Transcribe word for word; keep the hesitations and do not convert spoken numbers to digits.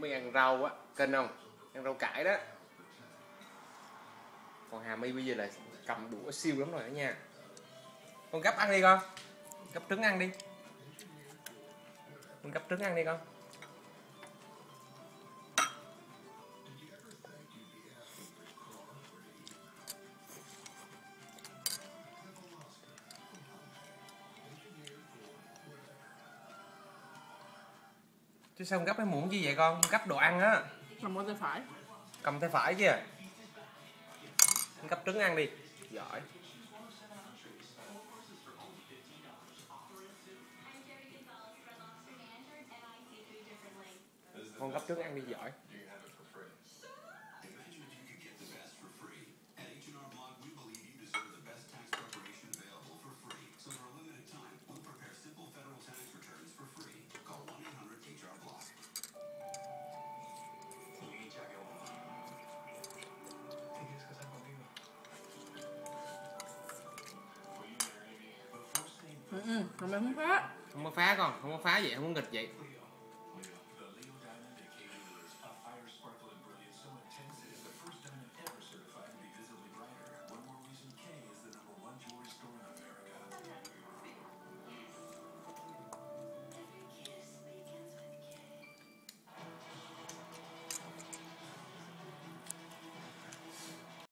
HaMi ăn rau á, kênh không? Ăn rau cải đó. Còn HaMi bây giờ là cầm đũa siêu lắm rồi đó nha. Con gấp ăn đi con. Gấp trứng ăn đi. Con gấp trứng ăn đi con. Chứ sao con gấp cái muỗng gì vậy con? Gấp đồ ăn á. Cầm con tay phải. Cầm tay phải kia. Con gấp trứng ăn đi. Giỏi. Con gấp trứng ăn đi giỏi. Ừ, ừ, không phải không phá. Không có phá con, không có phá vậy, không có nghịch vậy.